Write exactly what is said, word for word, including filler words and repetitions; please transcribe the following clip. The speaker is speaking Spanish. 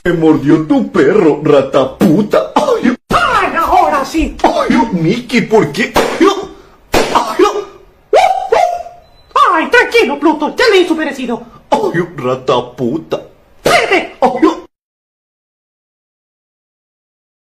Me mordió tu perro, rata puta. Ay, ¡Ay, ahora sí! ay, Mickey, ¿por qué? Ay, ¡Ay, tranquilo, Pluto! ¡Ya le he su merecido! ay, rata puta. ¡Vete! Ay,